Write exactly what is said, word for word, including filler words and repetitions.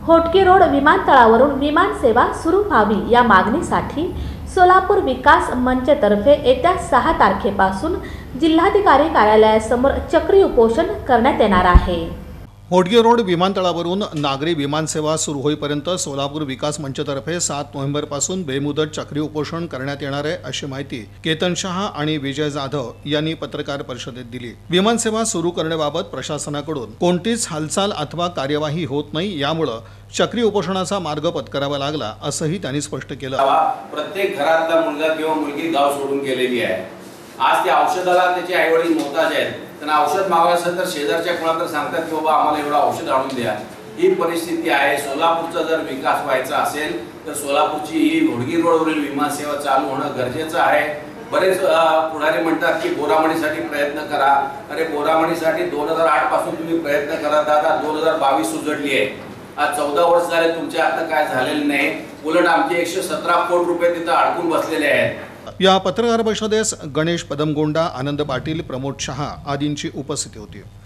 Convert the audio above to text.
होटके road विमानतळावरून विमान सेवा सुरू व्हावी या मागणीसाठी सोलापूर विकास मंचतर्फे येत्या सहा तारखेपासून जिल्हाधिकारी कार्यालयासमोर चक्री उपोषण करण्यात येणार आहे। होटके रोड विमानतळावरून नागरी विमानसेवा सुरू होईपर्यंत सोलापूर विकास मंचतर्फे सात नोव्हेंबर पासून बेमुदत चक्री उपोषण करण्यात येणार आहे अशी माहिती केतन शहा आणि विजय जाधव यांनी पत्रकार परिषदेत दिली। विमानसेवा सुरू करण्याबाबत प्रशासनाकडून कोणतीच हालचाल अथवा कार्यवाही होत नाही, यामुळे चक्री उपोषणाचा मार्ग पत्करावा लागला असंही त्यांनी स्पष्ट केलं। प्रत्येक घरातला मुलगा किंवा मुलगी गाव सोडून गेलेली आहे। आज त्या औषधाला त्याचे आईवडील मोहताज आहेत, त्यांना औषध मागायचं असेल तर शेजारच्या कोणाला सांगतात की बाबा आम्हाला एवढं औषध आणून द्या। ही परिस्थिती आहे। सोलापूरचा जर विकास व्हायचा असेल तर सोलापूरची ही होडगी रोडवरील विमानसेवा चालू होणं गरजेचं आहे। बरेच पुढारी म्हणतात की बोरामणीसाठी प्रयत्न करा। अरे बोरामणीसाठी दोन हजार आठ पासून तुम्ही प्रयत्न करत आहात, दोन हजार बावीस उजडली आहे। आज चौदा वर्ष झाले, तुमच्या आता काय झालेलं नाही। उलट आमचे एकशे सतरा कोटी रुपये तिथं अडकून बसलेले आहेत। या पत्रकार परिषदेस गणेश पदमगोंडा, आनंद पाटील, प्रमोद शहा आदींची उपस्थिती होती।